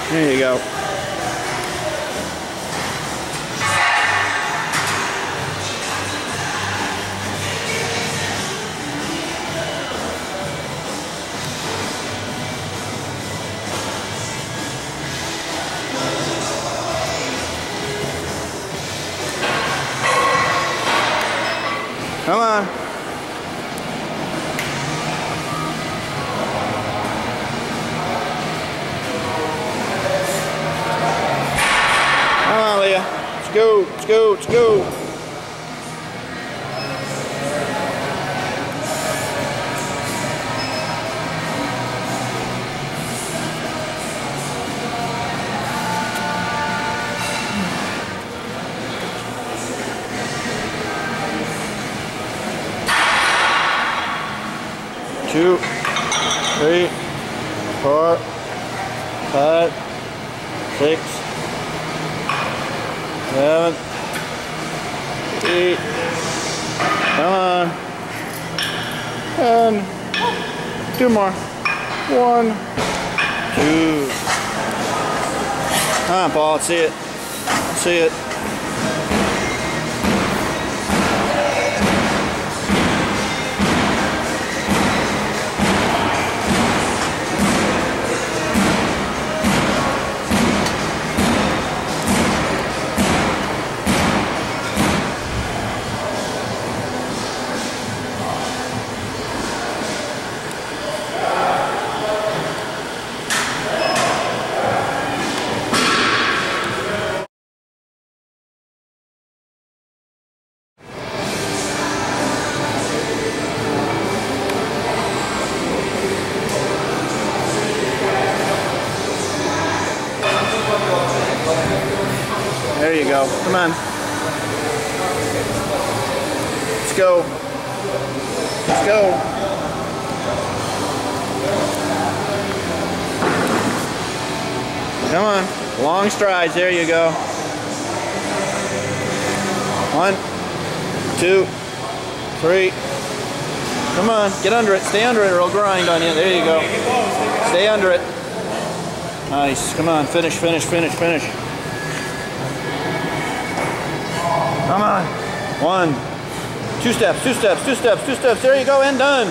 There you go. Come on. Come on, Leah. Let's go, let's go, let's go. Two, 3, 4, 5, 6, 7, 8. Come on. And 2 more. 1, 2. Come on, Paul. Let's see it. Let's see it. There you go. Come on. Let's go. Let's go. Come on. Long strides. There you go. 1, 2, 3. Come on. Get under it. Stay under it or it'll grind on you. There you go. Stay under it. Nice. Come on. Finish, finish, finish, finish. Come on. 1, 2 steps, 2 steps, 2 steps, 2 steps. There you go, and done.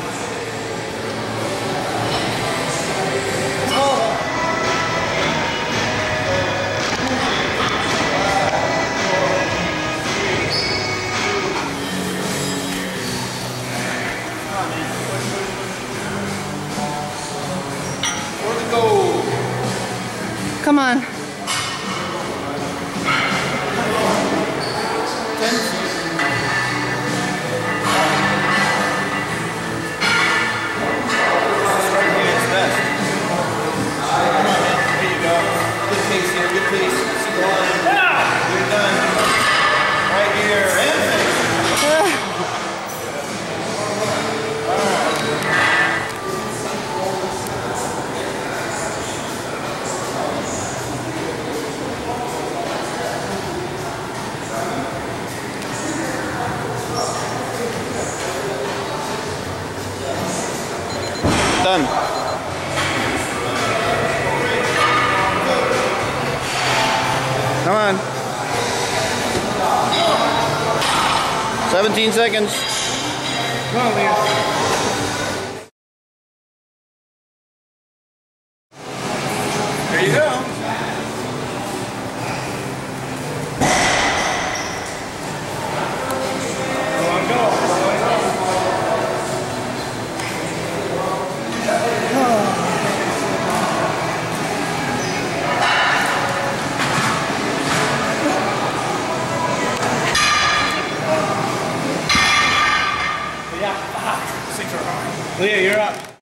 Where'd it go? Come on. 10. Done. Come on. 17 seconds. Come on, Leah. There you go. Leah, you're up.